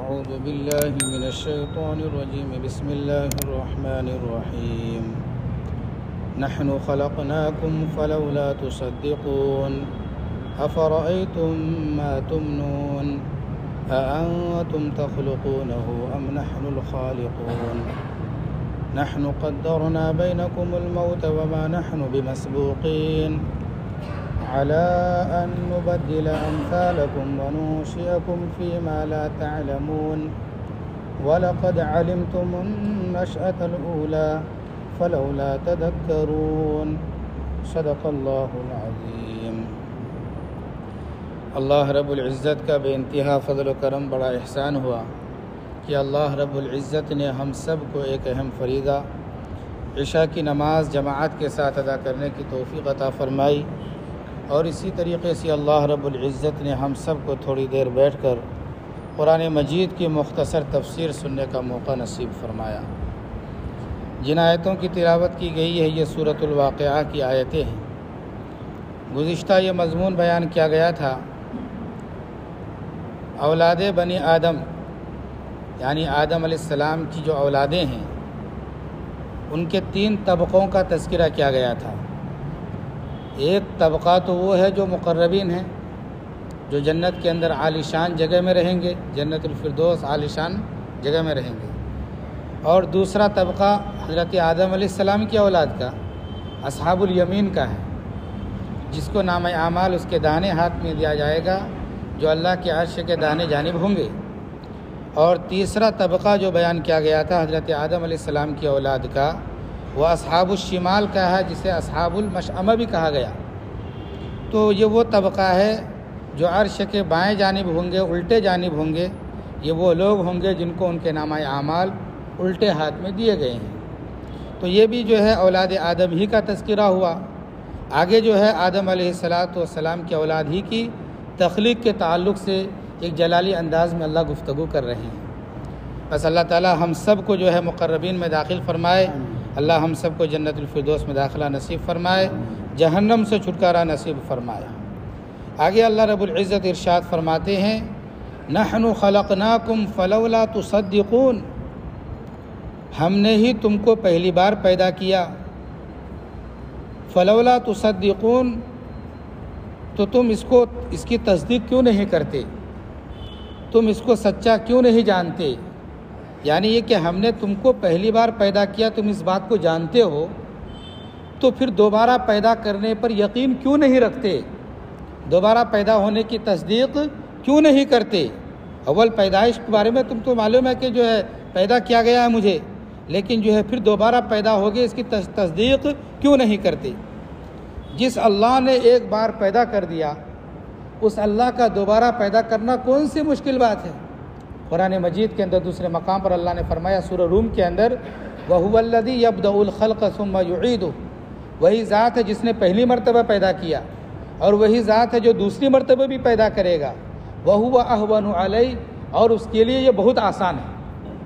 أعوذ بالله من الشيطان الرجيم بسم الله الرحمن الرحيم نحن خلقناكم فلولا تصدقون أفرأيتم ما تمنون أأنتم تخلقونه أم نحن الخالقون نحن قدرنا بينكم الموت وما نحن بمسبوقين على أن نبدل أمثالكم وننشئكم فيما لا تعلمون ولقد علمتم النشأة الأولى فلولا تذكرون صدق اللہ العظیم۔ اللہ رب العزت کا بے انتہا فضل و کرم بڑا احسان ہوا کہ اللہ رب العزت نے ہم سب کو ایک اہم فریضہ عشاء کی نماز جماعت کے ساتھ ادا کرنے کی توفیق عطا فرمائی، اور اسی طریقے سے اللہ رب العزت نے ہم سب کو تھوڑی دیر بیٹھ کر قرآن مجید کی مختصر تفسیر سننے کا موقع نصیب فرمایا۔ جن آیتوں کی تلاوت کی گئی ہے یہ سورۃ الواقعہ کی آیتیں ہیں۔ گزشتہ یہ مضمون بیان کیا گیا تھا اولاد بنی آدم یعنی آدم علیہ السلام کی جو اولادیں ہیں ان کے 3 طبقوں کا تذکرہ کیا گیا تھا۔ ایک طبقہ تو وہ ہے جو مقربین ہیں، جو جنت کے اندر عالی شان جگہ میں رہیں گے، جنت الفردوس عالی شان جگہ میں رہیں گے، اور دوسرا طبقہ حضرت آدم علیہ السلام کی اولاد کا اصحاب الیمین کا ہے، جس کو نامہ اعمال اس کے داہنے ہاتھ میں دیا جائے گا، جو اللہ کے عرش کے داہنے جانب ہوں گے۔ اور تیسرا طبقہ جو بیان کیا گیا تھا حضرت آدم علیہ السلام کی اولاد کا، وہ اصحاب الشمال کا ہے، جسے اصحاب المشأمہ بھی کہا گیا۔ تو یہ وہ طبقہ ہے جو عرش کے بائیں جانب ہوں گے، الٹے جانب ہوں گے۔ یہ وہ لوگ ہوں گے جن کو ان کے نامہ اعمال الٹے ہاتھ میں دیے گئے ہیں۔ تو یہ بھی جو ہے اولاد آدم ہی کا تذکرہ ہوا۔ آگے جو ہے آدم علیہ السلام کی اولاد ہی کی تخلیق کے تعلق سے ایک جلالی انداز میں اللہ گفتگو کر رہے ہیں۔ بس اللہ تعالی ہم سب کو جو ہے مقربین میں داخل فرمائے، اللہ ہم سب کو جنت الفردوس میں داخلہ نصیب فرمائے، جہنم سے چھٹکارا نصیب فرمائے۔ آگے اللہ رب العزت ارشاد فرماتے ہیں نحن خلقناکم فلولا تصدقون، ہم نے ہی تم کو پہلی بار پیدا کیا، فلولا تصدقون، تو تم اس کی تصدیق کیوں نہیں کرتے، تم اس کو سچا کیوں نہیں جانتے؟ یعنی یہ کہ ہم نے تم کو پہلی بار پیدا کیا، تم اس بات کو جانتے ہو، تو پھر دوبارہ پیدا کرنے پر یقین کیوں نہیں رکھتے؟ دوبارہ پیدا ہونے کی تصدیق کیوں نہیں کرتے؟ اول پیدائش کے بارے میں تم کو معلوم ہے کہ جو ہے پیدا کیا گیا ہے مجھے، لیکن جو ہے پھر دوبارہ پیدا ہو گئے، اس کی تصدیق کیوں نہیں کرتے؟ جس اللہ نے ایک بار پیدا کر دیا، اس اللہ کا دوبارہ پیدا کرنا کون سی مشکل بات ہے؟ قرآن مجید کے اندر دوسرے مقام پر اللہ نے فرمایا سورہ روم کے اندر وَهُوَ الَّذِي يَبْدَأُ الْخَلْقَ ثُمَّ يُعِيدُهُ، وہی ذات ہے جس نے پہلی مرتبہ پیدا کیا، اور وہی ذات ہے جو دوسری مرتبہ بھی پیدا کرے گا، وَهُوَ أَهْوَنُ عَلَيْهِ، اور اس کے لیے یہ بہت آسان ہے۔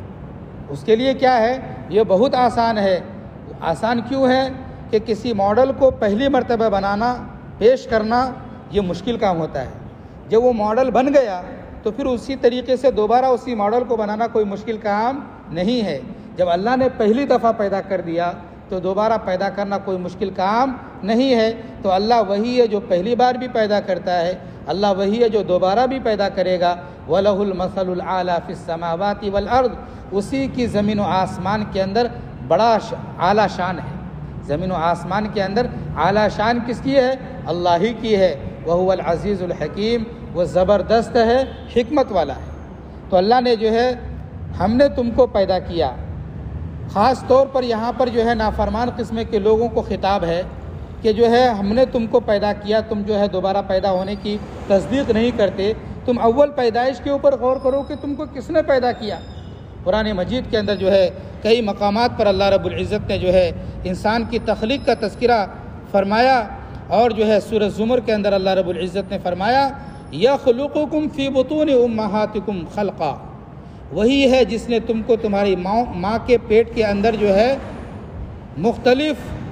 اس کے لیے کیا ہے؟ یہ بہت آسان ہے۔ آسان کیوں ہے؟ کہ کسی ماڈل کو پہلی مرتبہ بنانا، پیش کرنا، یہ مشکل کام ہوتا ہے۔ جب وہ ماڈل بن گیا تو پھر اسی طریقے سے دوبارہ اسی ماڈل کو بنانا کوئی مشکل کام نہیں ہے۔ جب اللہ نے پہلی دفعہ پیدا کر دیا تو دوبارہ پیدا کرنا کوئی مشکل کام نہیں ہے۔ تو اللہ وہی ہے جو پہلی بار بھی پیدا کرتا ہے، اللہ وہی ہے جو دوبارہ بھی پیدا کرے گا۔ وَلَهُ الْمَثَلُ الْأَعْلَى فِي السَّمَاوَاتِ وَالْأَرْضِ، اسی کی زمین و آسمان کے اندر بڑا اعلیٰ شان ہے۔ زمین و آسمان کے اندر اعلیٰ شان کس کی ہے؟ اللہ ہی کی ہے۔ وَهُوَ الْعَزِيزُ الْحَكِيمُ، وہ زبردست ہے، حکمت والا ہے۔ تو اللہ نے جو ہے ہم نے تم کو پیدا کیا، خاص طور پر یہاں پر جو ہے نافرمان قسم کے لوگوں کو خطاب ہے کہ جو ہے ہم نے تم کو پیدا کیا، تم جو ہے دوبارہ پیدا ہونے کی تصدیق نہیں کرتے۔ تم اول پیدائش کے اوپر غور کرو کہ تم کو کس نے پیدا کیا۔ قرآن مجید کے اندر جو ہے کئی مقامات پر اللہ رب العزت نے جو ہے انسان کی تخلیق کا تذکرہ فرمایا، اور جو ہے سورہ زمر کے اندر اللہ رب العزت نے فرمایا یخلقکم فی بطون امہاتکم خلقا، وہی ہے جس نے تم کو تمہاری ماں کے پیٹ کے اندر جو ہے مختلف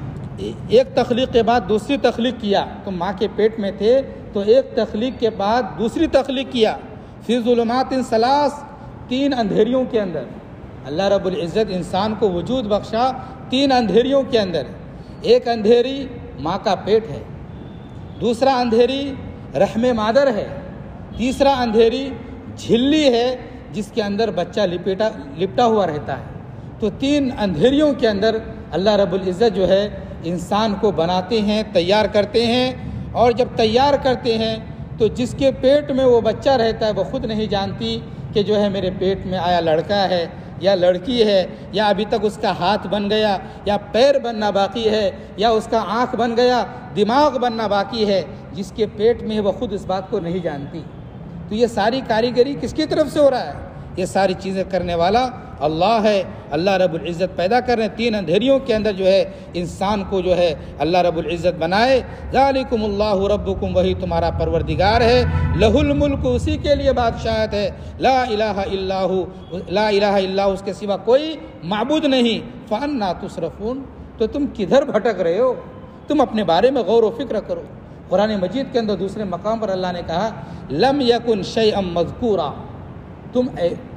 ایک تخلیق کے بعد دوسری تخلیق کیا۔ تم ماں کے پیٹ میں تھے تو ایک تخلیق کے بعد دوسری تخلیق کیا۔ فی ظلمات ثلاث، 3 اندھیریوں کے اندر اللہ رب العزت انسان کو وجود بخشا 3 اندھیریوں کے اندر. ایک اندھیری ماں کا پیٹ ہے، دوسرا اندھیری رحم مادر ہے، تیسرا اندھیری جھلی ہے جس کے اندر بچہ لپٹا ہوا رہتا ہے. تو 3 اندھیریوں کے اندر اللہ رب العزت جو ہے انسان کو بناتے ہیں، تیار کرتے ہیں. اور جب تیار کرتے ہیں تو جس کے پیٹ میں وہ بچہ رہتا ہے وہ خود نہیں جانتی کہ جو ہے میرے پیٹ میں آیا لڑکا ہے یا لڑکی ہے، یا ابھی تک اس کا ہاتھ بن گیا یا پیر بننا باقی ہے، یا اس کا آنکھ بن گیا دماغ بننا باقی ہے. جس کے پیٹ میں وہ خود اس بات کو نہیں جانتی. تو یہ ساری کاریگری کس کی طرف سے ہو رہا ہے؟ یہ ساری چیزیں کرنے والا اللہ ہے. اللہ رب العزت پیدا کر رہے ہیں 3 اندھیریوں کے اندر جو ہے انسان کو جو ہے اللہ رب العزت بنائے. ذالکم اللہ ربکم، وہی تمہارا پروردگار ہے. لہ الملک، اسی کے لیے بادشاہت ہے. لا الہ الا ہو، لا الہ الا اس کے سوا کوئی معبود نہیں. فانا تصرفون، تو تم کدھر بھٹک رہے ہو؟ تم اپنے بارے میں غور و فکر کرو. قرآن مجید کے اندر دوسرے مقام پر اللہ نے کہا لم یکن شیئا مذکورا، تم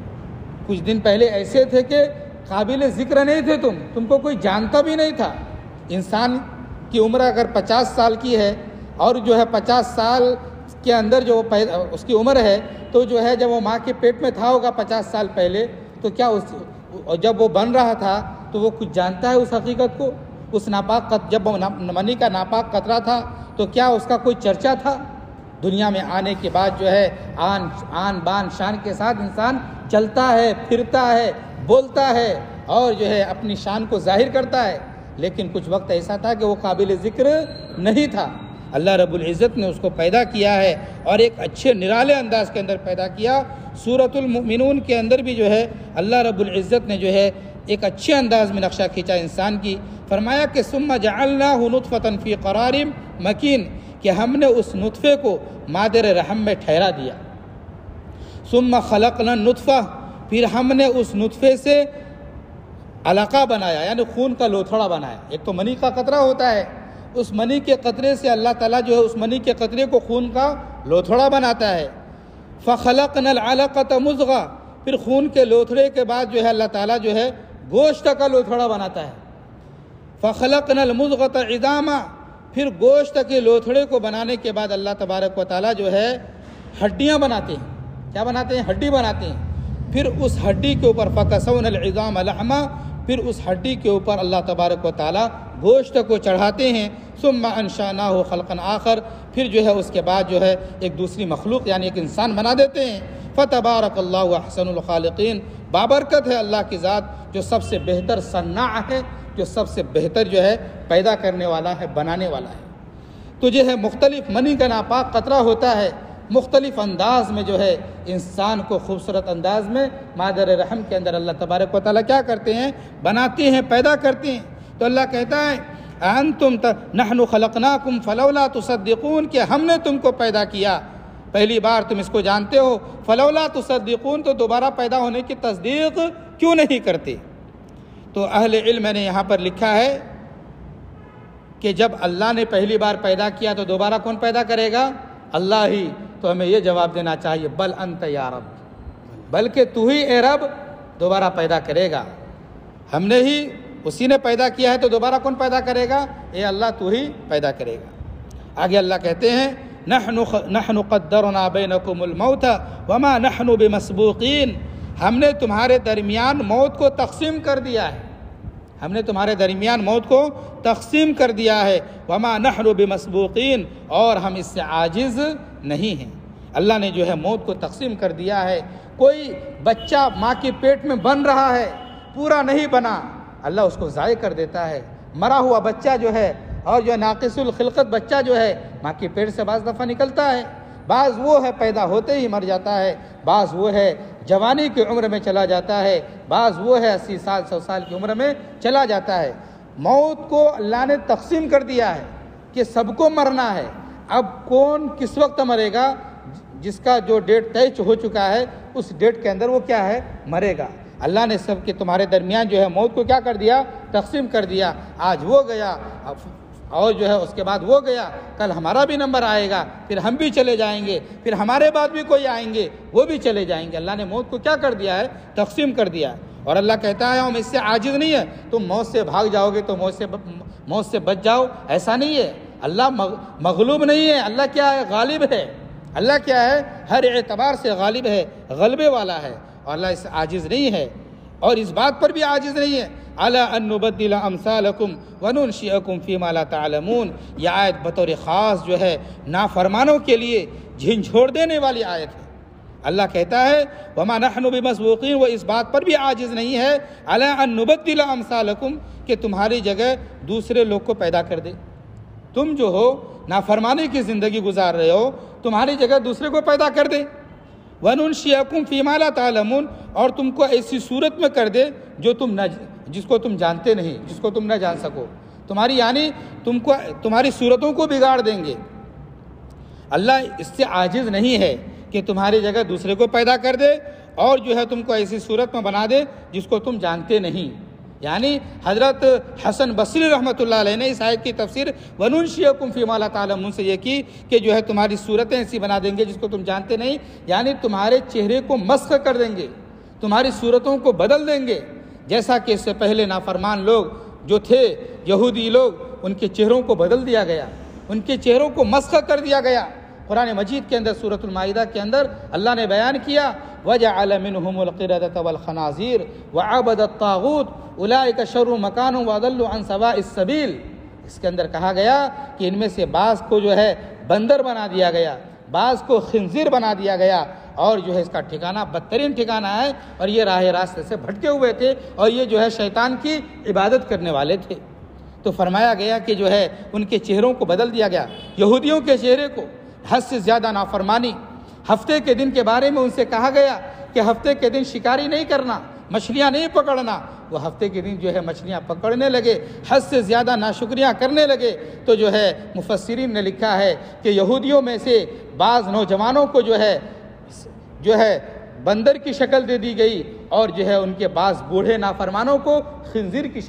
کچھ دن پہلے ایسے تھے کہ قابل ذکر نہیں تھے، تم کو کوئی جانتا بھی نہیں تھا. انسان کی عمر اگر 50 سال کی ہے اور جو ہے 50 سال کے اندر جو اس کی عمر ہے تو جو ہے جب وہ ماں کے پیٹ میں تھا ہوگا 50 سال پہلے، تو کیا جب وہ بن رہا تھا تو وہ کچھ جانتا ہے اس حقیقت کو؟ اس ناپاک جب وہ منی کا ناپاک قطرہ تھا تو کیا اس کا کوئی چرچا تھا؟ دنیا میں آنے کے بعد جو ہے آن بان شان کے ساتھ انسان چلتا ہے، پھرتا ہے، بولتا ہے اور جو ہے اپنی شان کو ظاہر کرتا ہے. لیکن کچھ وقت ایسا تھا کہ وہ قابل ذکر نہیں تھا. اللہ رب العزت نے اس کو پیدا کیا ہے اور ایک اچھے نرالے انداز کے اندر پیدا کیا. سورۃ المؤمنون کے اندر بھی جو ہے اللہ رب العزت نے جو ہے ایک اچھے انداز میں نقشہ کھینچا انسان کی. فرمایا کہ ثم جعلناہ نطفۃ فی قرار مکین، کہ ہم نے اس نطفے کو مادر رحم میں ٹھہرا دیا. ثم خلقنا النطفہ، پھر ہم نے اس نطفے سے علقہ بنایا، یعنی خون کا لوتھڑا بنایا. ایک تو منی کا قطرہ ہوتا ہے، اس منی کے قطرے سے اللہ تعالیٰ جو ہے اس منی کے قطرے کو خون کا لوتھڑا بناتا ہے. فخلقنا العلقۃ مضغہ، پھر خون کے لوتھڑے کے بعد جو ہے اللہ تعالیٰ جو ہے گوشت کا لوتھڑا بناتا ہے. فخلقنا المضغۃ عظاما، پھر گوشت کے لوتھڑے کو بنانے کے بعد اللہ تبارک و تعالیٰ جو ہے ہڈیاں بناتے ہیں. کیا بناتے ہیں؟ ہڈی بناتے ہیں. پھر اس ہڈی کے اوپر فکسونا العظام لحما، پھر اس ہڈی کے اوپر اللہ تبارک و تعالیٰ گوشت کو چڑھاتے ہیں. ثم انشأناہ خلقا آخر، پھر جو ہے اس کے بعد جو ہے ایک دوسری مخلوق یعنی ایک انسان بنا دیتے ہیں. فتبارک اللہ احسن الخالقین، بابرکت ہے اللہ کی ذات جو سب سے بہتر صناع ہے، جو سب سے بہتر جو ہے پیدا کرنے والا ہے، بنانے والا ہے. تو جو ہے مختلف منی کا ناپاک قطرہ ہوتا ہے، مختلف انداز میں جو ہے انسان کو خوبصورت انداز میں مادر رحم کے اندر اللہ تبارک و تعالیٰ کیا کرتے ہیں؟ بناتے ہیں، پیدا کرتے ہیں. تو اللہ کہتا ہے انتم نحن خلقناکم فلولا تصدقون، کہ ہم نے تم کو پیدا کیا، پہلی بار تم اس کو جانتے ہو. فلولا تصدقون، تو دوبارہ پیدا ہونے کی تصدیق کیوں نہیں کرتے؟ تو اہل علم نے یہاں پر لکھا ہے کہ جب اللہ نے پہلی بار پیدا کیا تو دوبارہ کون پیدا کرے گا؟ اللہ ہی. تو ہمیں یہ جواب دینا چاہیے بل انت یا رب، بلکہ تو ہی اے رب دوبارہ پیدا کرے گا. ہم نے ہی، اسی نے پیدا کیا ہے تو دوبارہ کون پیدا کرے گا؟ اے اللہ تو ہی پیدا کرے گا. آگے اللہ کہتے ہیں نحن قدرنا بینکم الموت وما نحن بمسبوقین، ہم نے تمہارے درمیان موت کو تقسیم کر دیا ہے، ہم نے تمہارے درمیان موت کو تقسیم کر دیا ہے. وما نحن بمسبوقین، اور ہم اس سے عاجز نہیں ہیں. اللہ نے جو ہے موت کو تقسیم کر دیا ہے. کوئی بچہ ماں کے پیٹ میں بن رہا ہے، پورا نہیں بنا، اللہ اس کو ضائع کر دیتا ہے. مرا ہوا بچہ جو ہے اور جو ناقص الخلقت بچہ جو ہے ماں کے پیٹ سے بعض دفعہ نکلتا ہے، بعض وہ ہے پیدا ہوتے ہی مر جاتا ہے، بعض وہ ہے جوانی کی عمر میں چلا جاتا ہے، بعض وہ ہے 80 سال 100 سال کی عمر میں چلا جاتا ہے. موت کو اللہ نے تقسیم کر دیا ہے کہ سب کو مرنا ہے. اب کون کس وقت مرے گا؟ جس کا جو ڈیٹ طے ہو چکا ہے اس ڈیٹ کے اندر وہ کیا ہے؟ مرے گا. اللہ نے سب کے تمہارے درمیان جو ہے موت کو کیا کر دیا؟ تقسیم کر دیا. آج وہ گیا، اور جو ہے اس کے بعد وہ گیا، کل ہمارا بھی نمبر آئے گا، پھر ہم بھی چلے جائیں گے، پھر ہمارے بعد بھی کوئی آئیں گے، وہ بھی چلے جائیں گے۔ اللہ نے موت کو کیا کر دیا ہے؟ تقسیم کر دیا ہے۔ اور اللہ کہتا ہے ہم اس سے عاجز نہیں ہے، تم موت سے بھاگ جاؤ گے تو موت سے بچ جاؤ، ایسا نہیں ہے۔ اللہ مغلوب نہیں ہے، اللہ کیا ہے؟ غالب ہے۔ اللہ کیا ہے؟ ہر اعتبار سے غالب ہے، غلبے والا ہے، اور اللہ اس سے عاجز نہیں ہے، اور اس بات پر بھی عاجز نہیں ہے الا ان نبدل امثالکم وننشئکم فیما لا تعلمون۔ یہ آیت بطور خاص جو ہے نافرمانوں کے لیے جھنجھوڑ دینے والی آیت ہے۔ اللہ کہتا ہے وما نحن بمسبوقین، وہ اس بات پر بھی عاجز نہیں ہے الا ان نبدل امثالکم، کہ تمہاری جگہ دوسرے لوگ کو پیدا کر دے۔ تم جو ہو نافرمانی کی زندگی گزار رہے ہو، تمہاری جگہ دوسرے کو پیدا کر دے۔ وَنُنْشِئَكُمْ فِي مَا لَا تَعْلَمُونَ، اور تم کو ایسی صورت میں کر دے جو جس کو تم جانتے نہیں، جس کو تم نہ جان سکو، تمہاری یعنی تمہاری صورتوں کو بگاڑ دیں گے۔ اللہ اس سے عاجز نہیں ہے کہ تمہاری جگہ دوسرے کو پیدا کر دے اور جو ہے تم کو ایسی صورت میں بنا دے جس کو تم جانتے نہیں۔ یعنی حضرت حسن بصری رحمۃ اللہ علیہ نے اس آیت کی تفسیر وَنُنْشِئَكُمْ فِي مَا لَا تَعْلَمُونَ سے یہ کی کہ جو ہے تمہاری صورتیں ایسی بنا دیں گے جس کو تم جانتے نہیں، یعنی تمہارے چہرے کو مسخ کر دیں گے، تمہاری صورتوں کو بدل دیں گے، جیسا کہ اس سے پہلے نافرمان لوگ جو تھے یہودی لوگ، ان کے چہروں کو بدل دیا گیا، ان کے چہروں کو مسخ کر دیا گیا۔ قرآن مجید کے اندر سورۃ المائدہ کے اندر اللہ نے بیان کیا وَجَعَلَ مِنْهُمُ الْقِرَدَةَ وَالْخَنَازِيرَ وَعَبَدَ الطَّاغُوتَ أُولَٰئِكَ شَرٌّ مَكَانًا وَأَضَلُّ عَنْ سَوَاءِ السَّبِيلِ۔ اس کے اندر کہا گیا کہ ان میں سے بعض کو جو ہے بندر بنا دیا گیا، بعض کو خنزیر بنا دیا گیا، اور جو ہے اس کا ٹھکانہ بدترین ٹھکانہ ہے، اور یہ راہ راستے سے بھٹکے ہوئے تھے، اور یہ جو ہے شیطان کی عبادت کرنے والے تھے۔ تو فرمایا گیا کہ جو ہے ان کے چہروں کو بدل دیا گیا، یہودیوں کے چہرے کو حد سے زیادہ نافرمانی۔ ہفتے کے دن کے بارے میں ان سے کہا گیا کہ ہفتے کے دن شکاری نہیں کرنا، مچھلیاں نہیں پکڑنا۔ وہ ہفتے کے دن جو ہے مچھلیاں پکڑنے لگے، حد سے زیادہ ناشکریاں کرنے لگے۔ تو جو ہے مفسرین نے لکھا ہے کہ یہودیوں میں سے بعض نوجوانوں کو جو ہے بندر کی شکل دے دی گئی، اور جو ہے ان کے بعض بوڑھے نافرمانوں کو خنزیر کی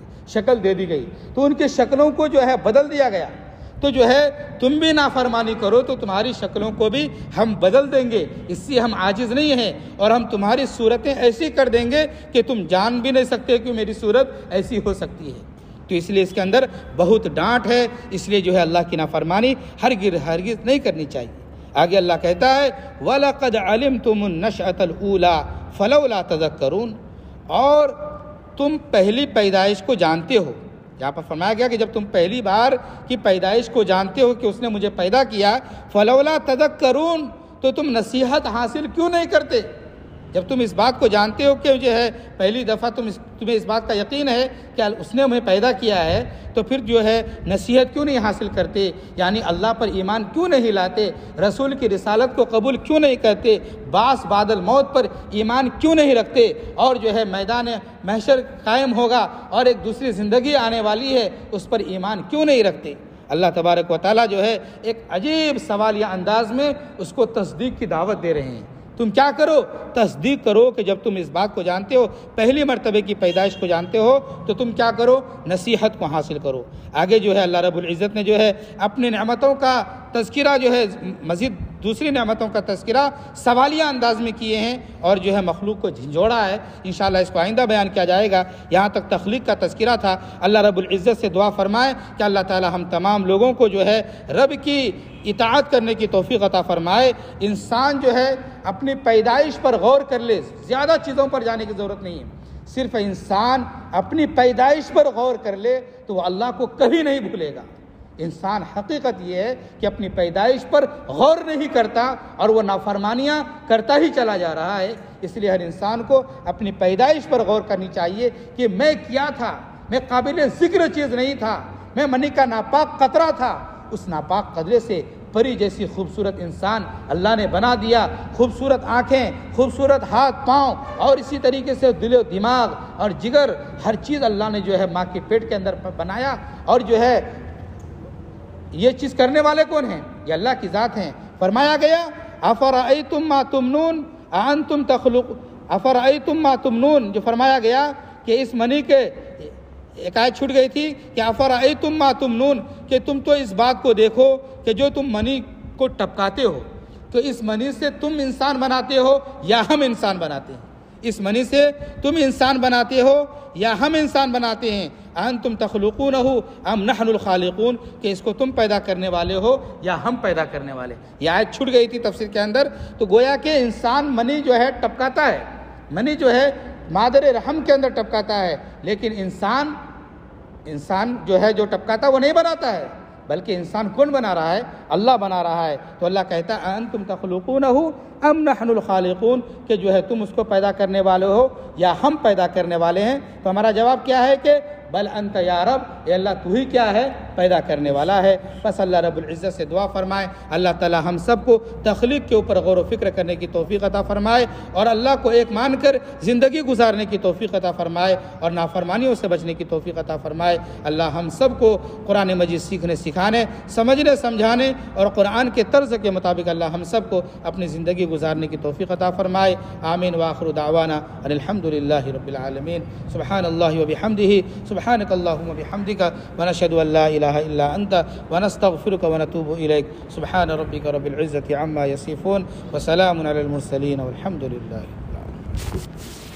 شکل دے دی گئی۔ تو ان کی شکلوں کو جو ہے بدل دیا گیا۔ تو جو ہے تم بھی نافرمانی کرو تو تمہاری شکلوں کو بھی ہم بدل دیں گے، اس سے ہم عاجز نہیں ہیں، اور ہم تمہاری صورتیں ایسی کر دیں گے کہ تم جان بھی نہیں سکتے کہ میری صورت ایسی ہو سکتی ہے۔ تو اس لیے اس کے اندر بہت ڈانٹ ہے، اس لیے جو ہے اللہ کی نافرمانی ہرگز نہیں کرنی چاہیے۔ آگے اللہ کہتا ہے وَلَقَدْ عَلِمْتُمُ النَّشْأَةَ الْأُولَىٰ فَلَوْلَا تَذَكَّرُونَ، اور تم پہلی پیدائش کو جانتے ہو۔ یہاں پر فرمایا گیا کہ جب تم پہلی بار کی پیدائش کو جانتے ہو کہ اس نے مجھے پیدا کیا، فَلَوْلَا تَذَكَّرُونَ، تو تم نصیحت حاصل کیوں نہیں کرتے؟ جب تم اس بات کو جانتے ہو کہ جو ہے پہلی دفعہ تمہیں اس بات کا یقین ہے کہ اس نے ہمیں پیدا کیا ہے، تو پھر جو ہے نصیحت کیوں نہیں حاصل کرتے؟ یعنی اللہ پر ایمان کیوں نہیں لاتے؟ رسول کی رسالت کو قبول کیوں نہیں کرتے؟ بعث بعد الموت پر ایمان کیوں نہیں رکھتے؟ اور جو ہے میدان محشر قائم ہوگا اور ایک دوسری زندگی آنے والی ہے، اس پر ایمان کیوں نہیں رکھتے؟ اللہ تبارک و تعالیٰ جو ہے ایک عجیب سوالیہ انداز میں اس کو تصدیق کی دعوت دے رہے ہیں۔ تم کیا کرو؟ تصدیق کرو کہ جب تم اس بات کو جانتے ہو، پہلی مرتبہ کی پیدائش کو جانتے ہو، تو تم کیا کرو؟ نصیحت کو حاصل کرو۔ آگے جو ہے اللہ رب العزت نے جو ہے اپنی نعمتوں کا تذکرہ جو ہے مزید دوسری نعمتوں کا تذکرہ سوالیہ انداز میں کیے ہیں، اور جو ہے مخلوق کو جھنجھوڑا ہے۔ انشاءاللہ اس کو آئندہ بیان کیا جائے گا۔ یہاں تک تخلیق کا تذکرہ تھا۔ اللہ رب العزت سے دعا فرمائے کہ اللہ تعالی ہم تمام لوگوں کو جو ہے رب کی اطاعت کرنے کی توفیق عطا فرمائے۔ انسان جو ہے اپنی پیدائش پر غور کر لے، زیادہ چیزوں پر جانے کی ضرورت نہیں ہے، صرف انسان اپنی پیدائش پر غور کر لے تو وہ اللہ کو کبھی نہیں بھولے گا۔ انسان حقیقت یہ ہے کہ اپنی پیدائش پر غور نہیں کرتا اور وہ نافرمانیاں کرتا ہی چلا جا رہا ہے۔ اس لیے ہر انسان کو اپنی پیدائش پر غور کرنی چاہیے کہ میں کیا تھا، میں قابل ذکر چیز نہیں تھا، میں منی کا ناپاک قطرہ تھا، اس ناپاک قطرے سے پری جیسی خوبصورت انسان اللہ نے بنا دیا، خوبصورت آنکھیں، خوبصورت ہاتھ پاؤں، اور اسی طریقے سے دل و دماغ اور جگر، ہر چیز اللہ نے جو ہے ماں کے پیٹ کے اندر بنایا۔ اور جو ہے یہ چیز کرنے والے کون ہیں؟ یہ اللہ کی ذات ہیں۔ فرمایا گیا افرأیتم ما تمنون اانتم تخلق افرأیتم ما تمنون، جو فرمایا گیا کہ اس منی کے ایک آیت چھوٹ گئی تھی کہ افرأیتم ما تمنون، کہ تم تو اس بات کو دیکھو کہ جو تم منی کو ٹپکاتے ہو، تو اس منی سے تم انسان بناتے ہو یا ہم انسان بناتے ہیں؟ اس منی سے تم انسان بناتے ہو یا ہم انسان بناتے ہیں؟ انتم تخلقونہ ام نحن الخالقون، کہ اس کو تم پیدا کرنے والے ہو یا ہم پیدا کرنے والے؟ یہ آیت چھوٹ گئی تھی تفسیر کے اندر۔ تو گویا کہ انسان منی جو ہے ٹپکاتا ہے، منی جو ہے مادر رحم کے اندر ٹپکاتا ہے، لیکن انسان جو ہے جو ٹپکاتا وہ نہیں بناتا ہے، بلکہ انسان کون بنا رہا ہے؟ اللہ بنا رہا ہے۔ تو اللہ کہتا ہے انتم تخلقونہ ام نحن الخالقون، کہ جو ہے تم اس کو پیدا کرنے والے ہو یا ہم پیدا کرنے والے ہیں؟ تو ہمارا جواب کیا ہے کہ بل انت یا رب، اے اللہ تو ہی کیا ہے؟ پیدا کرنے والا ہے۔ بس اللہ رب العزت سے دعا فرمائے اللہ تعالی ہم سب کو تخلیق کے اوپر غور و فکر کرنے کی توفیق عطا فرمائے، اور اللہ کو ایک مان کر زندگی گزارنے کی توفیق عطا فرمائے، اور نافرمانیوں سے بچنے کی توفیق عطا فرمائے۔ اللہ ہم سب کو قرآن مجید سیکھنے سکھانے، سمجھنے سمجھانے اور قرآن کے طرز کے مطابق اللہ ہم سب کو اپنی زندگی گزارنے کی توفیق عطا فرمائے۔ آمین وآخر دعوانا ان الحمد للہ رب العالمین۔ سبحان اللہ وبحمدہ، سبحانک اللہم وبحمدک، ونشہد ان لا الہ الا انت، ونستغفرک ونتوب الیک۔ سبحان ربک رب العزۃ عما یصفون، وسلام علی المرسلین، والحمد للہ رب العالمین۔